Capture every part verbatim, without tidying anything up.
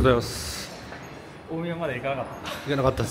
ざいます。 大宮まで行かなかった。 行かなかったです。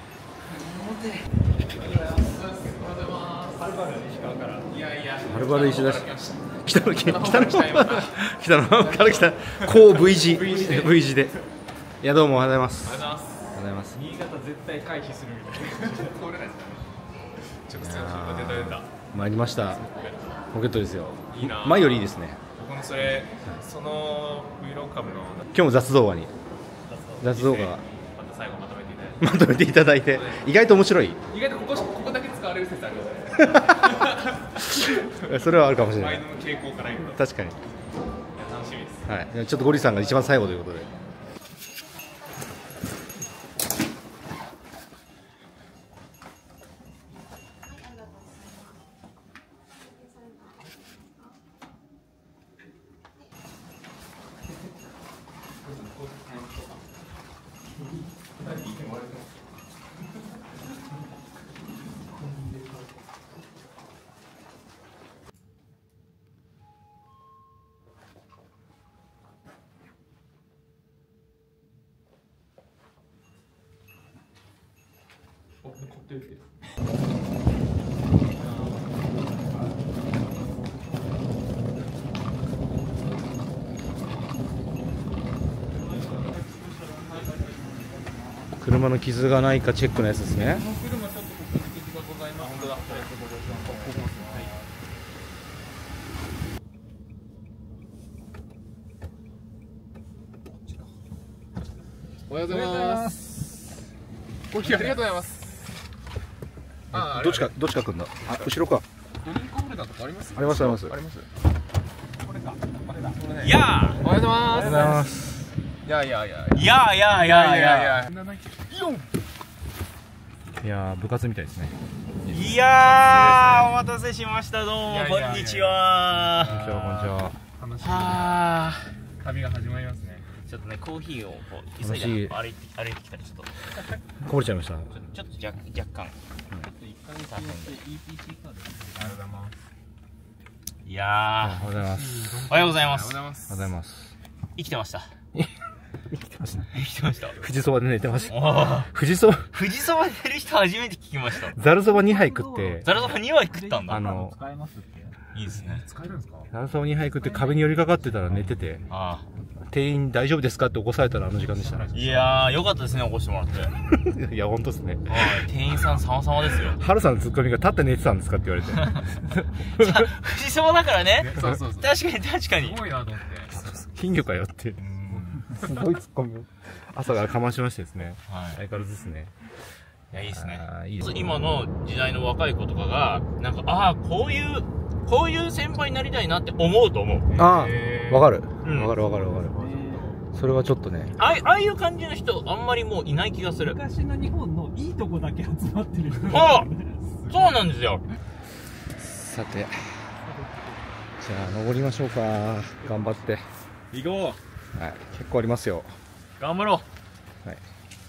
はるばる石川から。いやいや。 はるばる石田市。北の北の北の北のから来た。こう V 字 V 字で。いやどうもおはようございます。 おはようございます。新潟絶対回避するみたいな。通れないですかね。ちょっと出た出た。 参りました。ポケットですよ。 いいな。 前よりいいですね。 僕もそれその Vlog 株の今日も雑動画に雑動画また最後まとめていただいてまとめていただいて意外と面白い。 意外とここここだけ使われる説あるよね。 それはあるかもしれない。 前の傾向から言うと確かに。 楽しみです。 はい。ちょっとゴリさんが一番最後ということで。車の傷がないかチェックのやつですね。 おはようございます。コーヒーありがとうございます。 あ、どっちかどっちか来るんだ。あ、後ろか。 ドリンクホルダーとかあります？ ありますあります。 あります。これか。これだ。これね。 いやー。 おはようございます。 おはようございます。 いやいやいや。 いやいやいやいや。 いやー部活みたいですね。 いやーお待たせしましたどうもこんにちは。 こんにちはこんにちは。 楽しい。 はあ。 旅が始まりますね。 ちょっとねコーヒーをこう急いで歩いて歩いてきたらちょっとこぼれちゃいました。 ちょっと若若干。いやおはようございます。 おはようございます。 おはようございまおはようございます。 生きてました。 生きてました。 生きてました。 富士そばで寝てました。富士そば富士そばで寝る人初めて聞きました。 ざるそばにはい食ってざるそばにはい食ったんだ。 あのいいですね。 使えるんですか？ ざるそばにはい食って壁に寄りかかってたら寝てて、 あ店員大丈夫ですかって起こされたらあの時間でしたね。 いやーよかったですね起こしてもらって。 いや本当ですね。 店員さん様々ですよ。 ハルさんのツッコミが立って寝てたんですかって言われて。 富士そばだからね。 そうそうそう。 確かに確かに。 すごいなと思って。 金魚かよって。すごいツッコミを朝からかましましてですね。 はい。 相変わらずですね。 いやいいですね。 いいですね。 今の時代の若い子とかがなんかああこういうこういう先輩になりたいなって思うと思う。 ああわかるうんわかるわかるわかる。それはちょっとね。 あああいう感じの人あんまりもういない気がする。 昔の日本のいいとこだけ集まってる。 あそうなんですよ。 さてじゃあ登りましょうか。頑張って行こう。 はい、結構ありますよ。 頑張ろう。はい。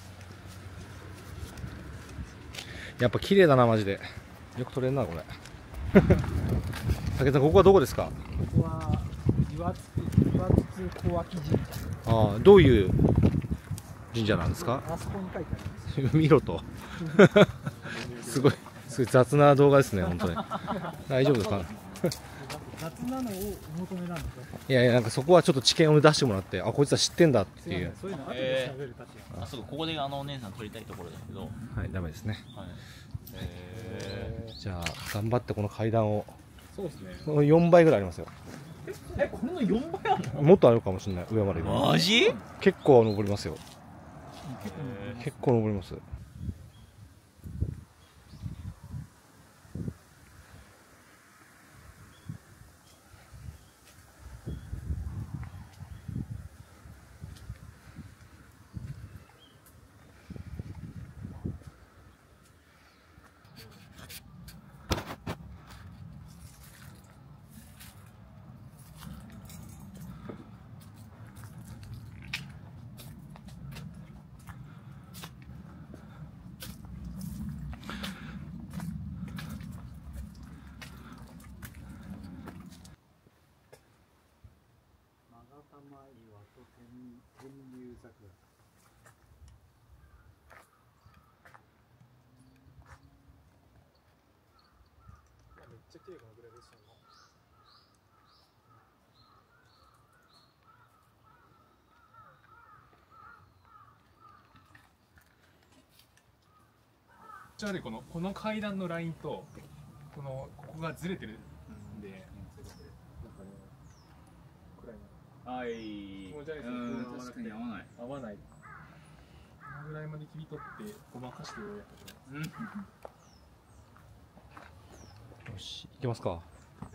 やっぱ綺麗だなマジで。よく撮れんなこれ。武田さんここはどこですか？ ここは岩津岩津小脇神社。 ああどういう神社なんですか？ あそこに書いてあります。 見ろと。すごいすごい雑な動画ですね本当に。大丈夫ですか？ 雑なのをお求めなんですよ。 いやいやなんかそこはちょっと知見を出してもらってあこいつは知ってんだっていう。 そういうの後で調べるたちや。 う。あそうここであのお姉さん撮りたいところだけど。 はいダメですね。 はい。えじゃあ頑張ってこの階段を。 そうですね。 よんばいぐらいありますよ。 えこれのよんばいあるの？ もっとあるかもしれない上まで。 マジ？ 結構登りますよ。 結構結構登ります。 と天天竜桜。めっちゃ綺麗かなグラデーションが。 じゃあね、このこの階段のラインとこのここがずれてるんで、なんかね、暗いな。 はい。 気持ち悪いですね。 うん、確かに合わない。 合わない。このぐらいまで切り取ってごまかしてようやく。 うん。 よし、行きますか。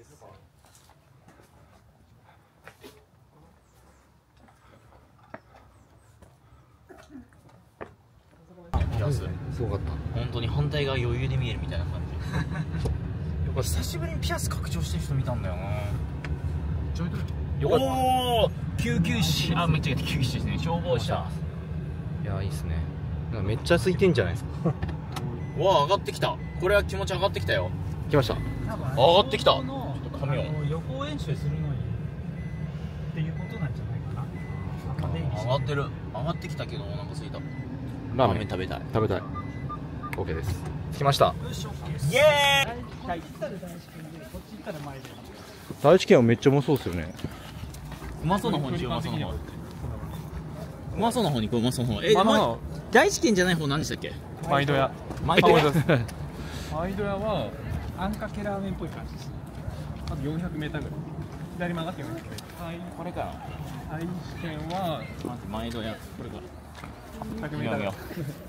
いや、すすごかった。 本当に反対側余裕で見えるみたいな感じ。やっぱ久しぶりにピアス拡張してる人見たんだよな。 よかった。 おお、救急士、あ、めっちゃ救急士ですね。消防車。 いや、いいですね。なんかめっちゃ空いてんじゃないですか。 うわあ、上がってきた。これは気持ち上がってきたよ。 来ました。 上がってきた。ちょっと髪を。 予行演習するのにっていうことなんじゃないかな。 上がってる。上がってきたけど、お腹すいた。 ラーメン食べたい。 食べたい。オッケーです。着きました。 イエーイ。 大地から大地県で、こっち行ったら前で。 第一県はめっちゃうまそうですよね。 うまそうな方にしよう。うまそうな方。うまそうな方に行こう。うまそうな方。え、 まあまあま第一県じゃない方何でしたっけ？ マイド屋。 マイド屋。 マイド屋はあんかけラーメンっぽい感じです。あとよんひゃくメーターぐらい。左曲がってよんひゃくメーター。はい。 これか。 愛知県はまずマイド屋。これか。 ひゃくメーターぐらい。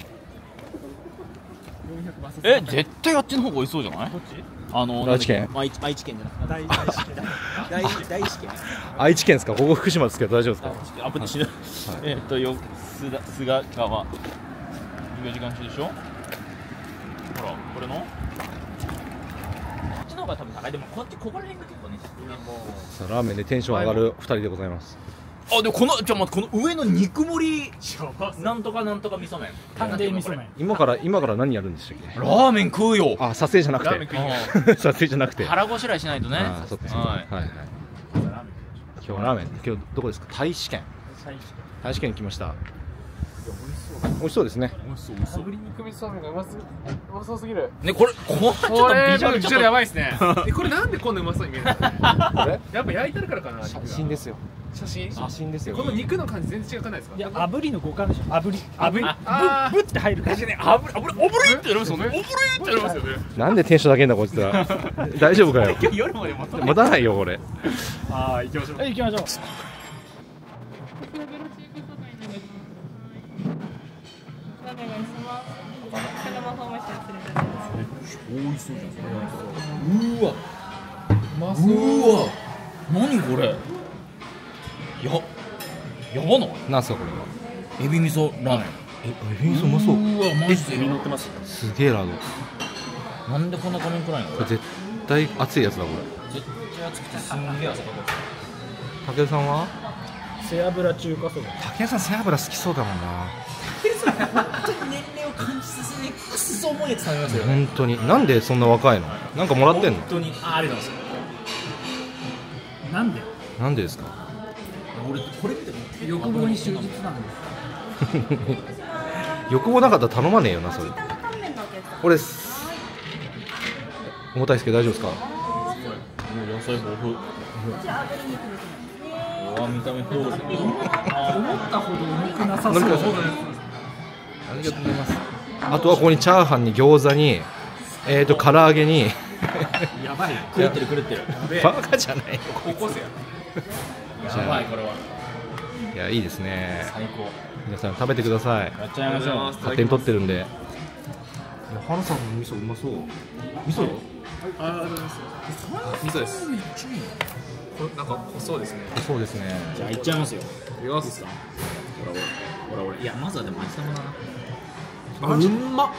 え、絶対あっちの方が美味しそうじゃない？ どっち？ あの愛知県愛知愛知県じゃなくて大大地県。 大大知県。 愛知県ですか。ここ福島ですけど大丈夫ですか。 アップで死ぬ。えっとよ須田菅川。授業時間中でしょ。ほらこれの。こっちの方が多分高い。でもこっちここら辺が結構ね。 さあラーメンでテンション上がるふたりでございます。 あ、でもこのちょ待ってこの上の肉盛りなんとかなんとか味噌麺。 淡麗味噌麺。 今から今から何やるんでしたっけ。 ラーメン食うよ。 あ、撮影じゃなくラーメンて。 食い撮影じゃなくて。 腹ごしらえしないとね。 あ、そっかそっか。 ははいいはい。今日はラーメン。今日どこですか。大使県。大使県に来ました。美味しそうですね。 美味しそう美味しそう。炙り肉味噌麺がうますうまそうすぎる。 ねこれこれちょっとこれビジュアルちょっとビジュアルやばいですね。えこれなんでこんなうまそうに見えるんですか。 これやっぱ焼いてるからかな。 写真ですよ。 写真。 写真ですよ。 この肉の感じ全然違くないですか。 いや、炙りの五感でしょ。炙り、炙り、 あーぶぶって入る感じね。 あぶりあぶりあぶりってやりますよね。あぶりってやりますよね。 なんでテンションだけんだこいつら。大丈夫かよ。 今日夜まで持たない。 持たないよこれ。 ああ行きましょう。 はい、行きましょう。 お願いします。車フォーメーション連れてってます。 美味しそうじゃん。うわ。 うまそう。 うわ。何これ。や。やばない。 なんすかこれは。 エビ味噌ラーメン。 え、エビ味噌うまそう。 うわマジでエビ乗ってます。 すげえラード。 なんでこんな画面暗いの。 これ絶対熱いやつだこれ。 絶対熱くてすんげえ汗かく。 武井さんは。 背脂中華そば。 武井さん背脂好きそうだもんな。 本当に年齢を感じさせないクソ重いやつ食べますよね。 本当に。なんでそんな若いの。なんかもらってんの。 本当に。あ、ありがとうございます。 なんでなんでですか。 俺これ見ても欲望に忠実なんで。 欲望なかったら頼まねえよなそれ。 タンメンのお客さん。 これです重たいですけど大丈夫ですか。 もう野菜豊富。 こちら炙り肉ですね。 うわ見た目どうですか。 思ったほど重くなさそう。 飲みください。ありがとうございます。あとはここにチャーハンに餃子にえっと唐揚げにやばい。 狂ってる狂ってる。 バカじゃないよ。 高校生や。 やばいこれは。 いやいいですね。 最高。 皆さん食べてください。 やっちゃいましょう。 勝手に取ってるんで。いや花さんの味噌うまそう。味噌よ。 ああ、味噌です。これなんか細いですね。 そうですね。 じゃあいっちゃいますよ。 いきます。 ほらほらほら。いやまずはでも味玉だな。 あ、うんま。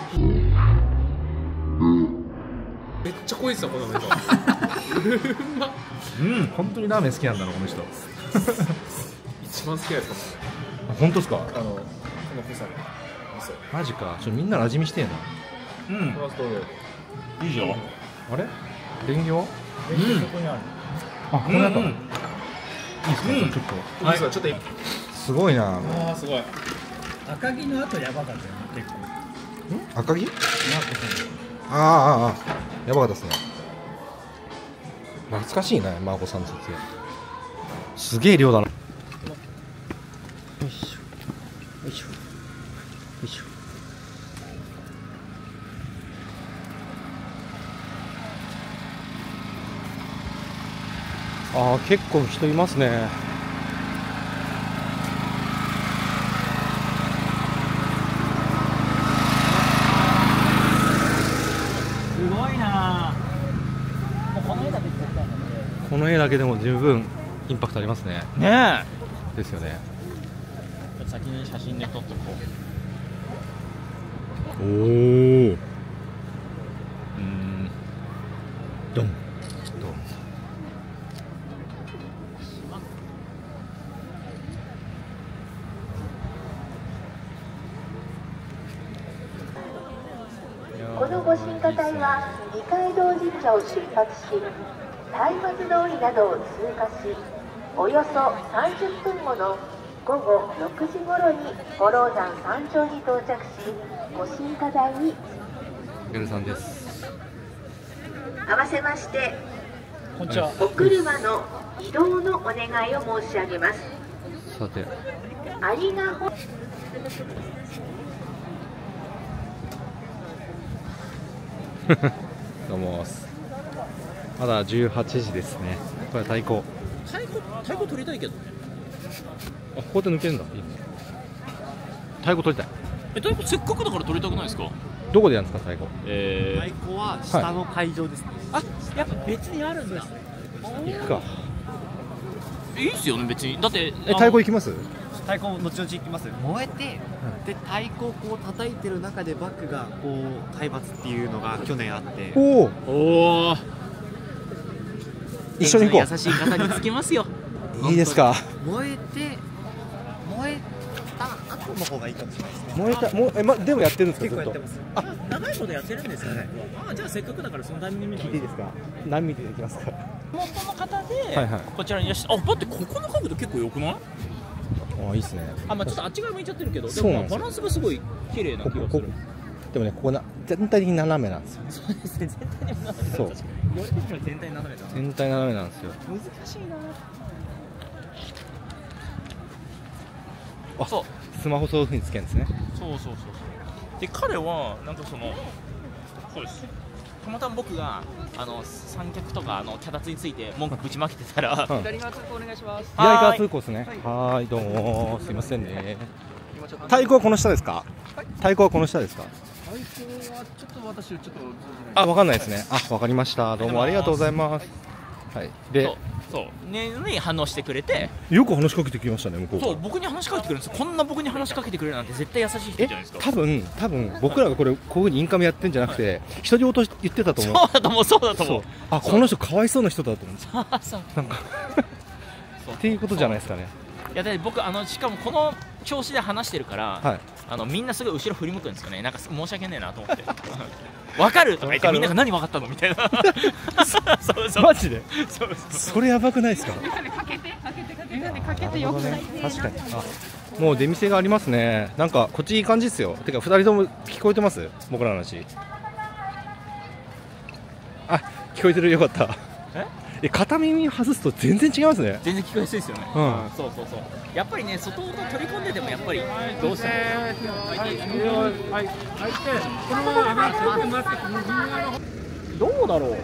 めっちゃ濃いですよこの味噌。うんま。 うん本当にラーメン好きなんだろこの人。 一番好きですかも。 本当ですか。 あのこの濃さで味噌。 マジか。ちょみんなの味見してえな。 うん。 ファーストいいじゃん。うん。 あれ？レンゲは？ そこにある。 あこれだった。 ですか、ちょっと。 はい、ちょっとすごいな。 ああすごい。 赤城の後やばかったよね、結構。 赤城？ マーコさん。 ああああ、やばかったですね。懐かしいね、マーコさんの撮影。すげえ量だな。よいしょ。よいしょ。よいしょ。ああ、結構人いますね。 すごいな。もうこの絵だけで撮ったんだね。 この絵だけでも十分インパクトありますね。 ねですよね。 え。先に写真で撮っとこう。 おお。うん。ドン。ドン。 このご神火隊は二階堂神社を出発し、松明通りなどを通過し、およそさんじゅっぷんごのごごろくじ頃に五郎山山頂に到着し、ご神火台にゲルさんです。 合わせまして、 こんにちは。 お車の移動のお願いを申し上げます。 さて。 ありがほどうも。まだじゅうはちじですね。これは太鼓。 太鼓太鼓取りたいけどね。 あ、ここで抜けるんだ。いいね。太鼓取りたい。 え、太鼓せっかくだから取りたくないですか。 どこでやるんですか、太鼓。 え太鼓は下の会場ですね。 あ、やっぱ別にあるんだ。 行くか。 いいっすよね別に。だってえ、太鼓行きます？ 太鼓後々行きます。燃えて、で太鼓をこう叩いてる中でバックがこう海抜っていうのが去年あって。 おお。 おお。 一緒に行こう。 優しい方につけますよ。 いいですか。 燃えて燃えた後の方がいいかもしれないですね。 燃えた、もう、え、ま、でもやってるんですか。 結構やってます。 あ、長いことやってるんですかね。あ、じゃあせっかくだからそのタイミングで見ていいですか。何ミリでいきますか。 本当の方で、 はいはいこちらにいらっしゃあ、だってここの角度結構良くない？ あ、いいですね。 あ、まあちょっとあっち側向いちゃってるけど、でそうなんですよもまあバランスがすごい綺麗な気がすここる。 でもね、ここな、全体的に斜めなんですよ。 そうですね、全体に斜めだ。 そう確かに言われてみれば全体に斜めだ。 全体斜めなんですよ。 難しいな。 あ、 そうスマホそういう風につけるんですね。 そうそうそうそう。で彼はなんかそのそうです。たまたま僕があの三脚とかあの脚立について文句ぶちまけてたら、 うん左側通行お願いします。 左側通行ですね。はーい、どうもすいませんね。太鼓はこの下ですか？太鼓はこの下ですか？ 太鼓はちょっと私ちょっとあ、わかんないですね。あ、わかりました。どうもありがとうございます。はい。でそう、そうねに反応してくれて、 よく話しかけてきましたね、向こう。 そう僕に話しかけてくれるんですよ。こんな僕に話しかけてくれるなんて絶対優しい人じえゃないですか。 多分多分僕らがこれこういう風にインカムやってんじゃなくて、独り言言ってたと思う。 そうだと思う、そうだと思う。 あ、この人かわいそうな人だと思うんですよ。 あそうなんかそうっていうことじゃないですかね。 いやだって僕あのしかもこの調子で話してるから、 はい。 あのみんなすごい後ろ振り向くんですよね。なんか申し訳ねえなと思って。わかるとか言ってみんなが何わかったのみたいな。そうそう。 マジで？ そうそう。 それやばくないですか？ かけてかけてかけてかけてよくない確かに。あ、もう出店がありますね。なんかこっちいい感じですよ。てかふたりとも聞こえてます？僕らの話。あ、聞こえてる、よかった。 え？ え、片耳外すと全然違いますね。 全然聞こえやすいですよね。 うんそうそうそう。やっぱりね、外音取り込んでてもやっぱりどうしても。 はい、はい、はい、このまま上がってもらって右側の方。 どうだろう。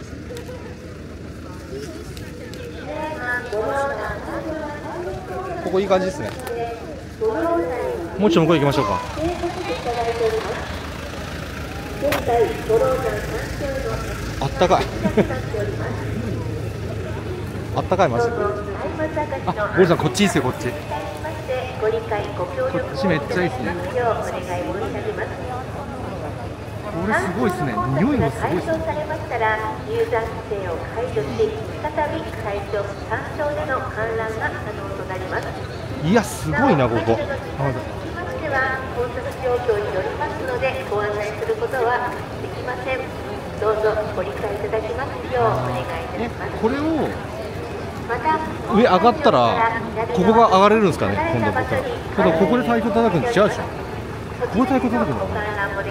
ここいい感じですね。もうちょっと向こう行きましょうか。あったかい。あったかいマジで。あ、ゴリさんこっちいいですよ、こっち。 ご理解ご協力こっちめっちゃいいですね。 お願い申し上げます。 これすごいですね。匂いもすごいですね。 解消されましたら、入山規制を解除し、再び会場山頂での観覧が可能となります。 いや、すごいな、ここ。 なお会場の時間につきましては、交通状況によりますので、ご案内することはできません。どうぞご理解いただきますようお願いいたします。 これを上上がったらここが上がれるんですかね、今度僕ら。ただここで太鼓叩くの違うでしょ。ここで太鼓叩くのかな。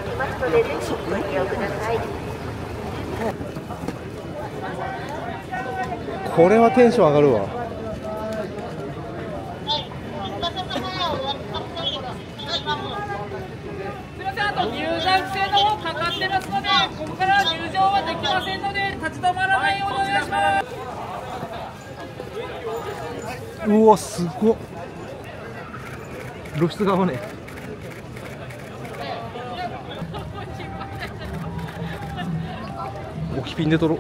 これはテンション上がるわ。 すみません、あと入山規制の方かかってますので、ここから入場はできませんので、立ち止まらないようにお願いします。 うわ、すごっ。露出が合わねえ。置きピンで撮ろう。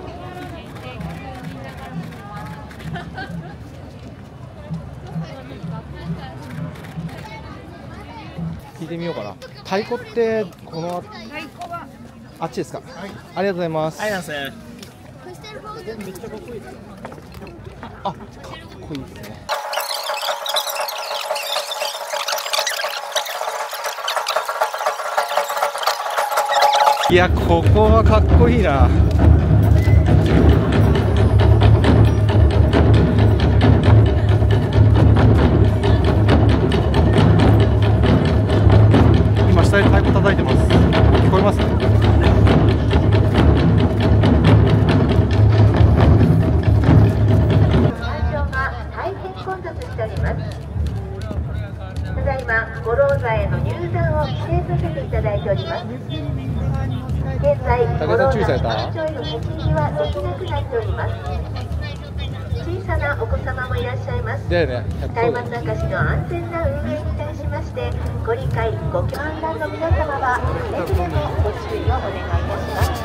聞いてみようかな。太鼓ってこのあっちですか。はい、ありがとうございます。 ありがとうございます。 あ、かっこいいですね。いや、ここはかっこいいな。今下で太鼓叩いてます。聞こえますね。 会場が大変混雑しております。ただいま五郎座への入山を規制させていただいております。現在、五郎座の山頂への立ち入りはできなくなっております。小さなお子様もいらっしゃいます。 だよね。 松明石の安全な運営に対しまして、ご理解、ご協力の皆様はくれぐれもご注意をお願いいたします。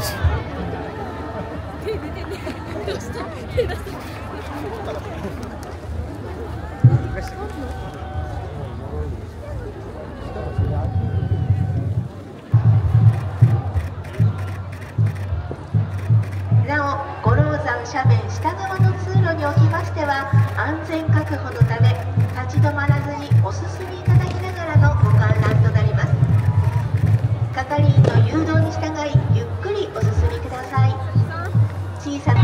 なお、五郎山斜面下側の通路におきましては、安全確保のため立ち止まらずにお進みいただきながらのご観覧となります。係員の誘導に従いゆっくりお進みください。小さな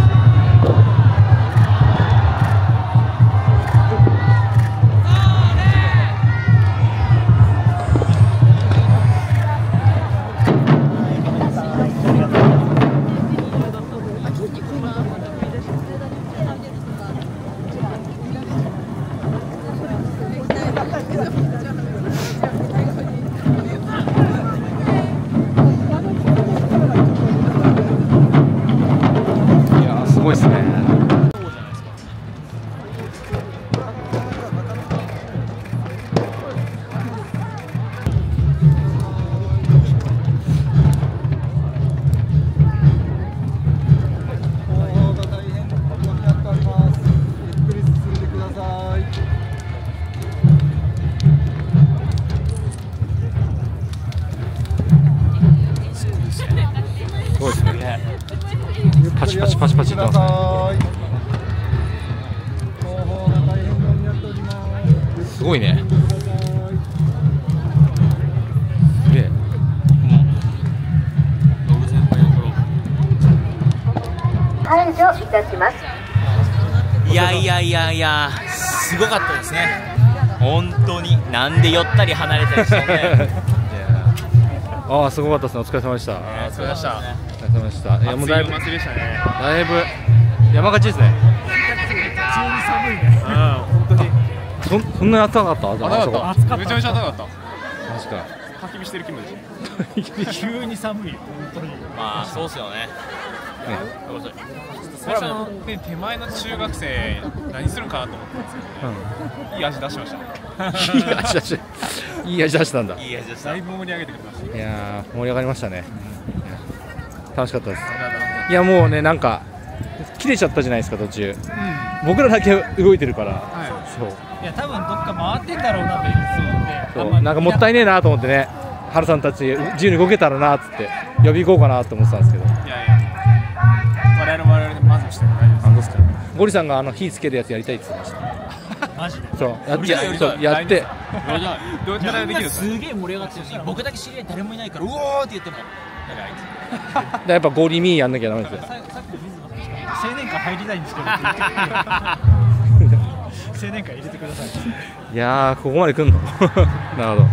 すごいですね。すごいですね。パチパチパチパチってますね。すごいね。すげえ。 解除いたします。 いやいやいやいや、すごかったですね。本当になんで寄ったり離れたりしてね。 ああ、すごかったですね。お疲れ様でした。 お疲れ様でした。 お疲れ様でした。いや、もうだいぶ祭りでしたね。 だいぶ山勝ちですね。 急に寒いね。 うん、本当に。 そそんなに暑かった？ 暑かった。 暑かった。 めちゃめちゃ暑かった。 マジか。 焚き火してる気分でしょ。 急に寒いよ、本当に。 まあそうっすよね。 最初の手前の中学生何するんかなと思ったんですけど、いい味出しました。 いい味出し、いい味出したんだ。 いい味でした。 だいぶ盛り上げてくれました。 いやー、盛り上がりましたね。楽しかったです。いや、もうね、なんか切れちゃったじゃないですか、途中。僕らだけ動いてるから。そう。 いや、多分どっか回ってんだろうなってそうそう、なんかもったいねえなと思ってね。ハルさんたち自由に動けたらなっつって呼び行こうかなと思ってたんですけど。 いやいや、我々我々で満足しても大丈夫です。 あ、どうですか。ゴリさんがあの火つけるやつやりたいって言ってました。 マジで。 そうやってそうやってどうやったらできるんですか。 すげえ盛り上がってるし、僕だけ知り合い誰もいないから、うおーって言っても、なんかあいつ。 やっぱゴリミーやんなきゃダメですよ。 青年会入りたいんですけどって言って青年会入れてください。 いやーここまで来んのなるほど。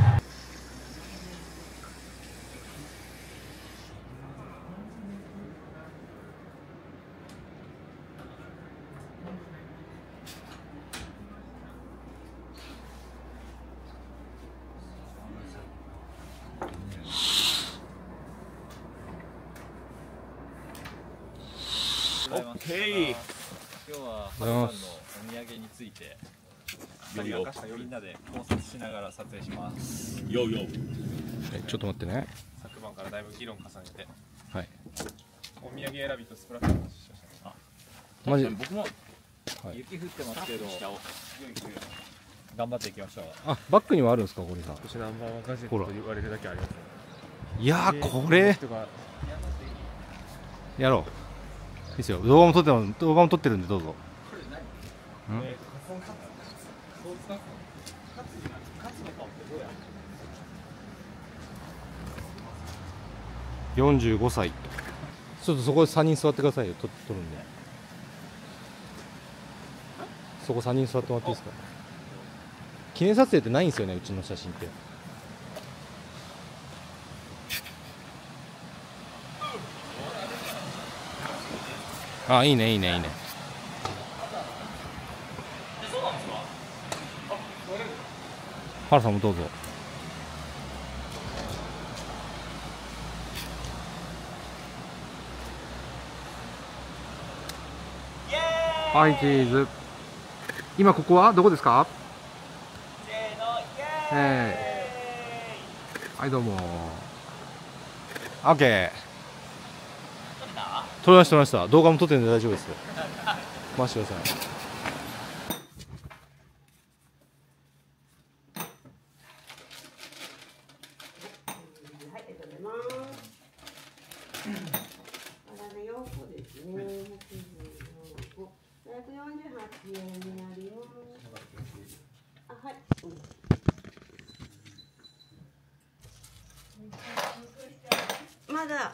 オッケー。 今日はハルさんのお土産についてみんなで考察しながら撮影します。 よよ。 えちょっと待ってね。 昨晩からだいぶ議論重ねて、 はい。 お土産選びとスプラッシュの話しましたね。 あ、マジ僕も雪降ってますけど、頑張っていきましょう。 あ、バックにはあるんですか、これさん。 私ナンバーワンガジェットと言われるだけありますね。 いやーこれやろう。いいですよ。動画も撮っても動画も撮ってるんでどうぞ。よんじゅうごさい。ちょっとそこでさんにん座ってくださいよ。撮撮るんで。そこさんにん座ってもらっていいですか。記念撮影ってないんですよね、うちの写真って。あ、いいねいいねいいね。原さんもどうぞ。はい、チーズ。今ここはどこですか？えー、はいどうも。オッケー。撮りました撮りました。動画も撮ってるんで大丈夫です。回してください。 まだ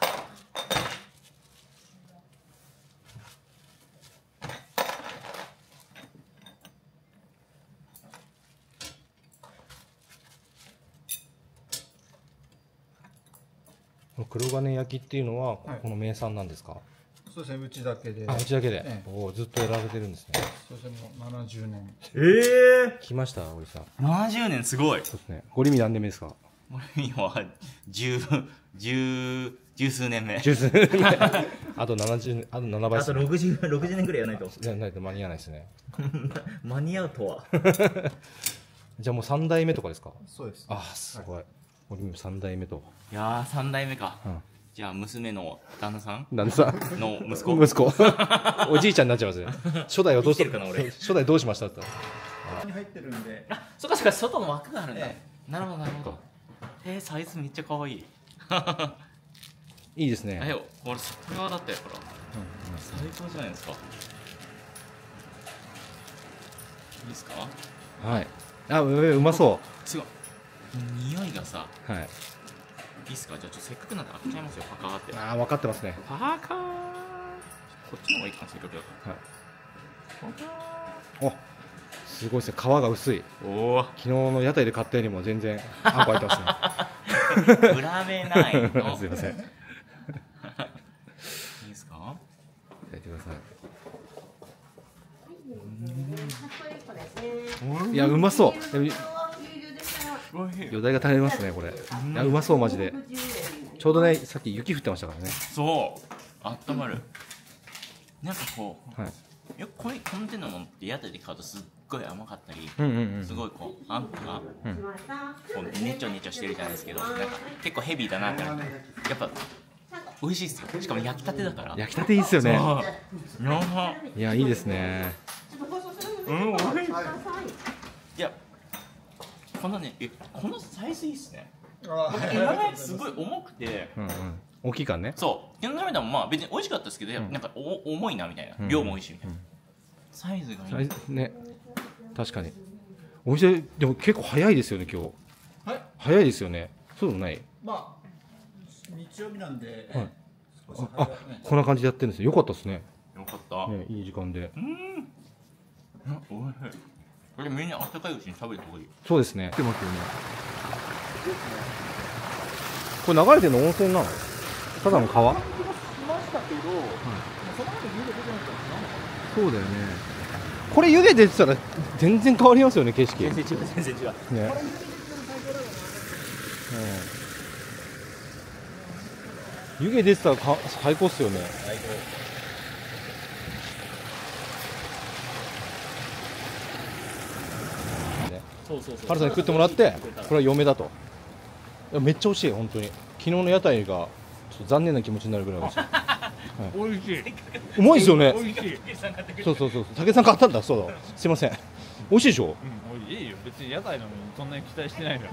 黒金焼きっていうのはここの名産なんですか？ そうですね、うちだけで。 あ、うちだけで。 ええ、 おお、ずっとやられてるんですね。 そうですね、もうななじゅうねん。 ええー。 来ました、おじさん。 ななじゅうねんすごい。 そうですね。ゴリミ何年目ですか？ ゴリミは十十十数年目。 十数年目。あと七十、あと七倍。 あと六十六十年ぐらいやらないと。 やらないと間に合わないですね。 間に合うとは。 じゃあもう三代目とかですか？ そうです。 あ、すごい。ゴリミ三代目と。 いやー、三代目か。 うん。 じゃあ娘の旦那さん旦那さんの息子息子おじいちゃんになっちゃいますね。初代をどうしたかな俺初代どうしましたってに入ってるんで。 あ、そっかそっか、外の枠があるんだ。なるほどなるほど。えー、サイズめっちゃ可愛い。 いいですね。 え、これ外側だったよほら。最高じゃないですか。いいですか？ はい。あ、ううまそう。 すごい。匂いがさ。 はい。 いいっすか？じゃあちょっとせっかくなんで開けちゃいますよ、パカーって。 ああ、分かってますね。 パカー。こっちの方がいいかな、せっかくだから。 はい。お、すごいですね。皮が薄い。 おお。 昨日の屋台で買ったよりも全然あんこ入ってますね。裏目ないの。 すいません。いいですか？ いただいてください。いや、うまそう。余談が足りますね、これ。いや、うまそう、マジで。ちょうどね、さっき雪降ってましたからね。 そう。あったまる。なんかこう。 はい。 よくこれ、この手のものって屋台で買うとすっごい甘かったり。 うんうんうん。 すごいこう、あんこが。うん。こう、ねちょねちょしてるじゃないですけど、なんか結構ヘビーだなってなって。やっぱ。美味しいっすよ。しかも焼きたてだから。 焼きたていいっすよね。 いや、いいですね。 うん、美味しい。いや。このね、え、このサイズいいっすね。僕今まですごい重くて、 うんうん、大きいからね。 そう。昨日食べたのもまあ別に美味しかったですけど、うん、なんかお重いなみたいな、うん、量も美味しいみたいな。うん、サイズがいい。 ね、確かに。お店でも結構早いですよね今日。はい。早いですよね。そうでもない。 まあ日曜日なんで。 はい、あ、あ、こんな感じでやってるんですよ。よかったですね。 よかった、 ね、いい時間で。 うん、おいしい。これみんなあったかいうちに食べた方がいい。 そうですね。来てますよね。これ流れてるの温泉なの？ただの川？そうだよね。これ湯気出てたら全然変わりますよね、景色。 全然違う、全然違う。 ね。湯気出てたらか最高っすよね。 最高。そうそうそう。 ハルさんに食ってもらって、これは嫁だと。いやめっちゃ美味しい、本当に。昨日の屋台がちょっと残念な気持ちになるぐらい美味しい。 美味しい。 うまいですよね。 美味しい。 そうそうそう。武井さん買ったんだ。そうだ。すいません。美味しいでしょ。 うん、美味しいよ。別に屋台のにそんなに期待してないのよ。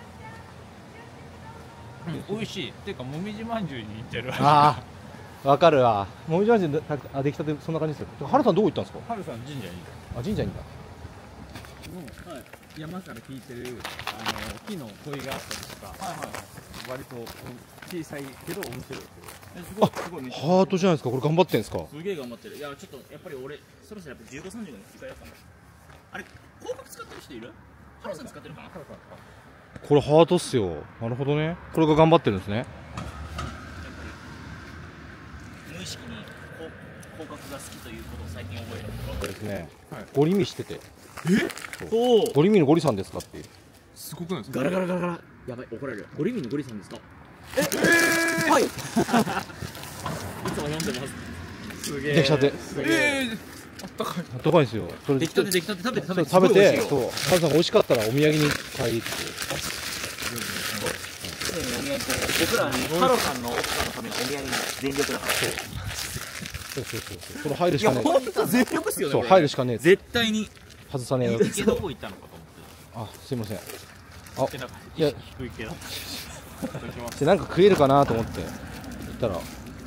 うん、美味しい。っていうかもみじまんじゅうに似てる。 ああ、わかるわ。もみじまんじゅうあできたてそんな感じですよ。ハルさんどこ行ったんですか。 ハルさん神社にいる。 あ、神社にいた。 はい、山から聞いてるあの木の問いがあったりとか、はいはいはい、割と小さいけど面白い。 えすごいすごい。 ハートじゃないですか。これ頑張ってんですか。 すげえ頑張ってる。いやちょっとやっぱり俺そろそろやっぱじゅうご、さんじゅうの使いやすかな。あれ広角使ってる人いる？ハルさん使ってるかな？ これハートっすよ。なるほどね。これが頑張ってるんですね。 無意識に広角が好きということを最近覚えた。 そうですね。 はい、 ゴリミしてて。 え？おお。 ゴリミのゴリさんですかっていう。 すごくないですか？ ガラガラガラガラ。やばい怒られる。ゴリミのゴリさんですか？え？えー、はい。いつも読んでます。すげえ。 出来たて。 ええー。あったかい。 あったかいですよ。それ出来たて出来たて食べて食べて食べて、そう。ハルさん美味しかったらお土産に買いに行って。 僕らハロさんの奥さんのためにお土産に全力だから。 そうそうそうそう。それ入るしかねえ。 いや本当全力っすよね。 そう入るしかねえ。 絶対に外さねえよ。 池どこ行ったのかと思って。 あ、すいません。あ、 いや低いけど。 でなんか食えるかなと思って行ったら。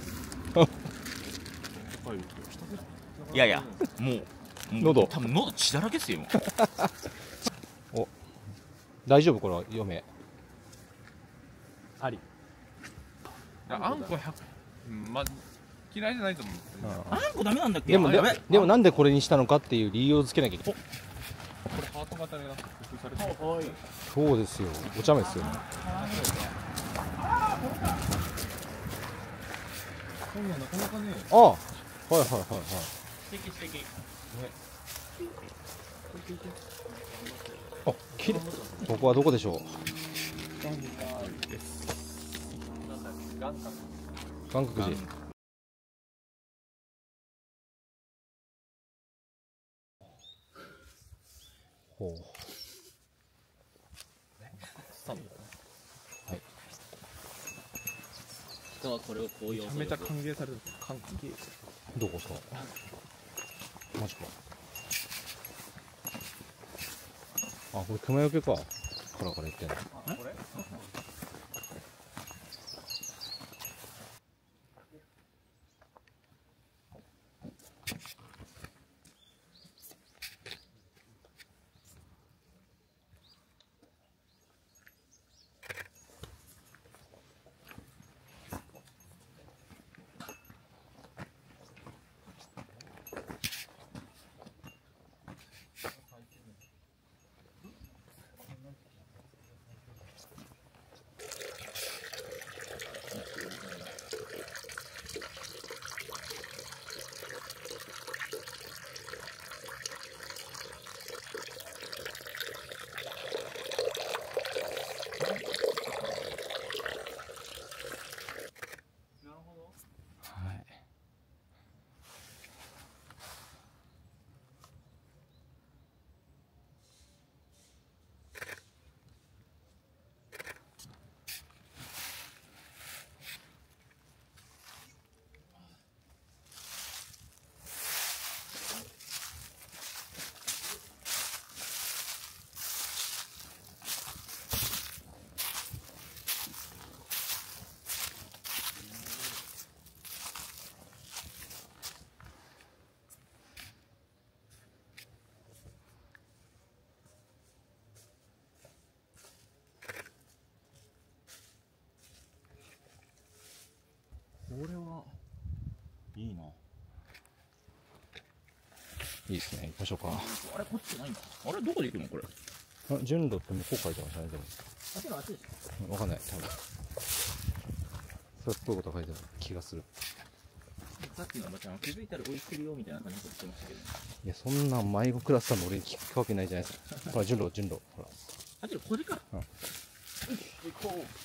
いやいやもう喉多分喉血だらけっすよ。 お、大丈夫これは嫁。あり。 あんこひゃく、まあ嫌いじゃないと思う。 あんこダメなんだっけ？ でもででもなんでこれにしたのかっていう理由をつけなきゃいけない。 これハート型で工夫されてる。 そうですよ。お茶目ですよね。 こんななかなかね。 あ、はいはいはいはい。 素敵素敵。 あ、きれい。ここはどこでしょう。岩角寺。ほう。はい。 人はこれをこういう。 めちゃめちゃ歓迎される。歓迎。 どこですか。マジか。あ、これ熊よけか。カラカラ言ってんの。 これ？ いいですね、行きましょうか。 あれこっちないんだ。あれどこで行くのこれ。 あ、順路って向こう書いてましたね、でも。 あっちのあっちですか。 わかんない、多分。それっぽいこと書いてある気がする。 さっきのおばちゃんは気づいたら追いつけるよみたいな感じで言ってましたけど。 いや、そんなん迷子クラスさんの俺に聞くわけないじゃないですか。ほら、順路、順路。ほら。 あっちのこれか。 うん。 行こう。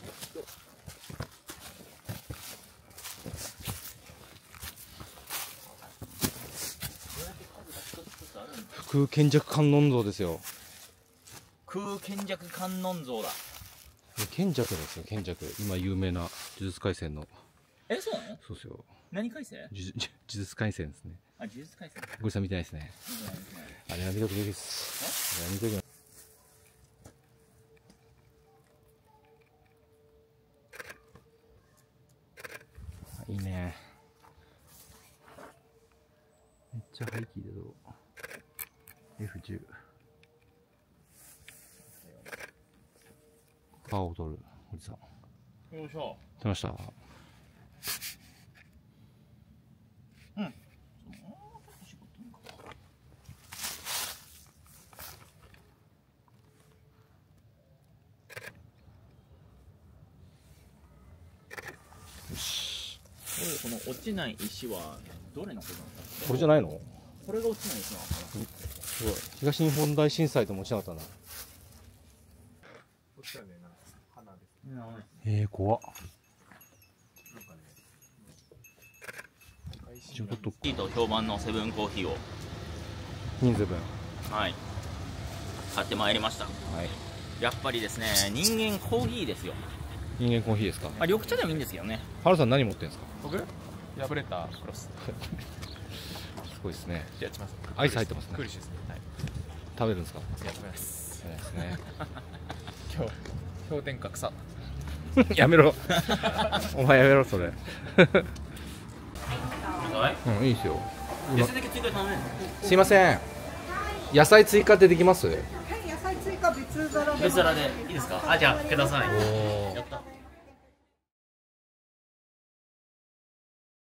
空賢弱観音像ですよ。 空賢弱観音像だ。 賢弱ですよ、賢弱。今有名な呪術廻戦の。 え、そうなの？ そうですよ。 何廻戦？ 呪術廻戦ですね。 あ、呪術廻戦。 ゴリさん見てないですね。あれは見とくべきです。あれは見とくべき。いいね。めっちゃハイキーだぞ。エフじゅう。川を取る、堀さん。 よいしょ。 来ました。 うん。 よし。 この落ちない石はどれのことなんだっけ？ これじゃないの？ これが落ちない石なのかな？ すごい。東日本大震災とも落ちなかったな。 こっちはね、なんか花です。 えー、怖っ。 なんかね、 ちょっといいと評判のセブンコーヒーを人数分。 はい買ってまいりました。 はい。 やっぱりですね、人間コーヒーですよ。 人間コーヒーですか？ あ、緑茶でもいいんですけどね。 ハルさん何持ってんですか？ 僕破れたクロス。 すごいですね。 やってます。 アイス入ってますね。 クーリッシュですね。はい。 食べるんですか？ いや、食べます。 食べないですね。 今日氷点下草。 やめろ。お前やめろそれ。うん、いいですよ。 野菜だけ追加頼めるの？ すいません。野菜追加ってできます？ はい、野菜追加別皿で。 別皿でいいですか？あ、じゃあください。 おー。